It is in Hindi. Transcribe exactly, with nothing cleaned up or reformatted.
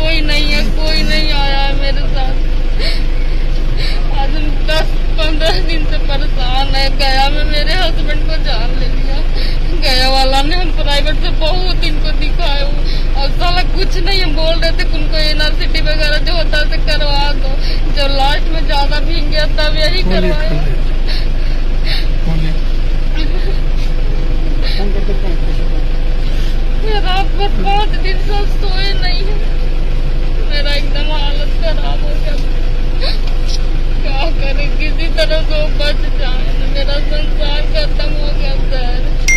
कोई नहीं है, कोई नहीं आया है मेरे साथ। आज हम दस पंद्रह दिन से परेशान है। गया में मेरे हस्बैंड को जान ले लिया, गया वाला ने। हम प्राइवेट से बहुत इनको दिखाए और साला कुछ नहीं है। बोल रहे थे उनको यूनिवर्सिटी वगैरह जो होता है करवा दो, जो लास्ट में ज्यादा भीग गया तब यही करवाया। मैं रात भर पाँच दिन से सोए नहीं है, मेरा एकदम हालत खराब हो गया। क्या करें, किसी तरह से बच जाए, मेरा संसार खत्म हो गया सर।